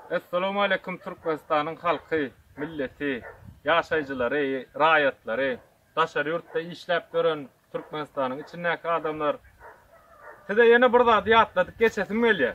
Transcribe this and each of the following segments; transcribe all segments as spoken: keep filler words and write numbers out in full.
Assalamu alaikum Türkmenistan'ın halkı, milleti, yaşayıcıları, raýatları, daşary ýurtda işläp gören Türkmenistan'ın içindäki adamlar. Size ýene bir zat ýatladyk geçesim gelýär.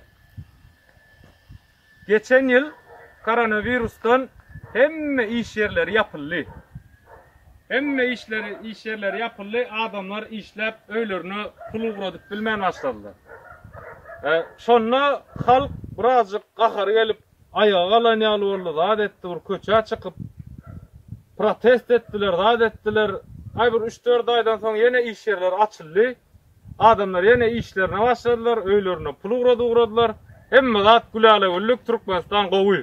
Geçen ýyl koronavirusdan hemme iş yerleri yapıldy. Hemme işleri, iş yerleri yapıldy, adamlar işläp öýlerini pul ugradyp bilmän başladylar. E, şonna halk birazcık gahar gelip ayağa galanýaly boldy, zat etdi, bir köçe çykyp protest etdiler, zat etdiler. Ay bir üç dört aydan soň ýene iş yerleri açyldy. Adamlar ýene işlerine başladylar, öýlerini pul ugrady ugradylar. Hemme zat gülale güllük Türkmenistan gowy.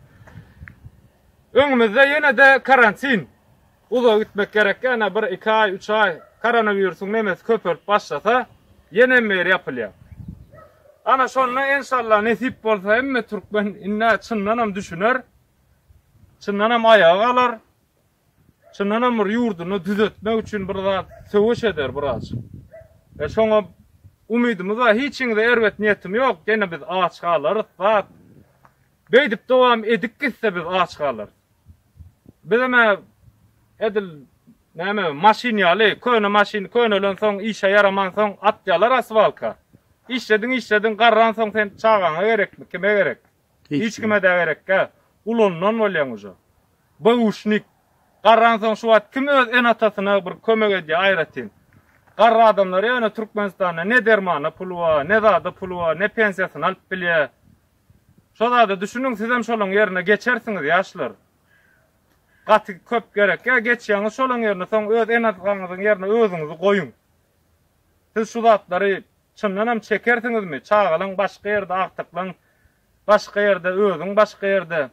Öňümizde ýene de karantin. Uza gitmek gerek, ýene bir iki ay, üç ay koronavirusyň nemesi köpürip başlasa ýene mer ýapylýar. Ana şonna inşallah nesip bolsa hemme Türkmen inne çyndanam düşüner. Çyndanam ayağa galar. Çyndanam bir ýurdunu düzeltmek üçin bir zat söwüş eder biraz. E şoňa umydymyz var, hiçinde erbet niýetim ýok. Gene biz aç galarys, zat. Beýdip dowam edik gitse biz aç galarys. Bizeme edil näme maşin ýaly, köne maşin, könelen soň işe yaraman soň atýalar asfalka. İşledin işledin garran soň sen çağana gerekmi? Kime gerek? Hiç kime de gerek ka. Ulondan bolýan uja. Bawuşnik garran soň şu wagt kim öz en atasyna bir kömek edýär aýratyn. Garra adamlar ýa-ni Türkmenistanda ne dermana pulu bar, ne zada pulu bar, ne pensiýasyny alyp bilýär. Şoda düşünüň siz hem şolaň ýerine geçersiňiz ýaşlar. Gaty köp gerek ya, geçýäňiz şolaň ýerine soň öz en atasynyň ýerine özüňizi goýun. Siz şu zatlary çyndanam çekersiňizmi? Çağalyň başga ýerde, aktyklaň başga ýerde, özüň başga ýerde.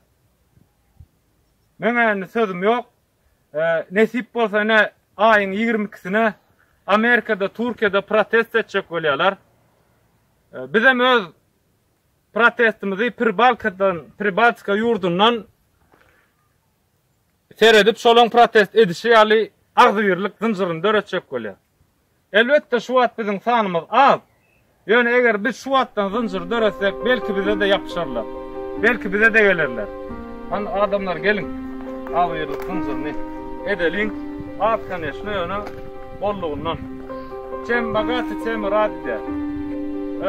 Meňe sözüm ýok. E, nesip bolsa ne aýyň ýygrimi ikisine Amerikada, Türkiýede protest etjek bolýarlar. E, biz hem öz protestimizi Pribalkadan, Pribalska ýurdundan seredip şolaň protest edişi ýaly agzybirlik zynjyryny döretjek bolýar. Elbetde şu wagt biziň sanymyz az. Ýöne eger biz şu wagtdan zynjyr döretsek, belki bize de ýapyşarlar. Belki bize de gelerler. An adamlar gelin. Agzybirlik zynjyryny edelin. Atkan eşne ýöne bollugundan. Çem bagaty çem radde. E,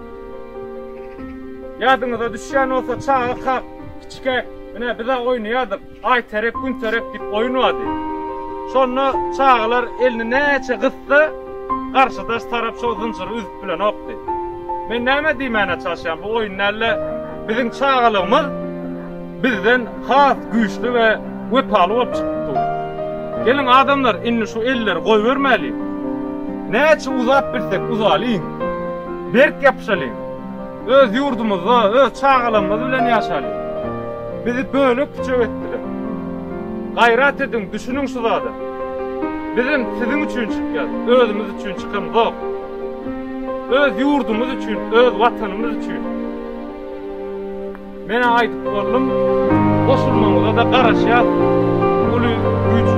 Ýadyňyza düşýän bolsa çağa kak, kiçike, mine bize oýnaýardyk. Ay terek, gün terek dip oýnady. Şonna çağlar elini näçe gysdy, garşydaş tarap şo zynjyry üzüp bilen okdy. Men näme diýmäne çalışýan bu oýunlarla biziň çağalygymyz bizden has güýçli we wepaly bolup çykdy. Gelin adamlar inni şu eller goý bermeli. Näçe uzap birsek uzalyn. Berk ýapşaly. Öz ýurdumyzda, öz çağalygymyz bilen ýaşaly. Bizi böyle küçük etdiler. Gayrat edin, düşünün şu zada. Bizim sizin üçün çıkýar, özümüz üçün çykymyz yok. Öz ýurdumyz üçün, öz watanymyz üçün. Mene aýdyp boldum, goşulmaňyza da garaşýar. Uly güç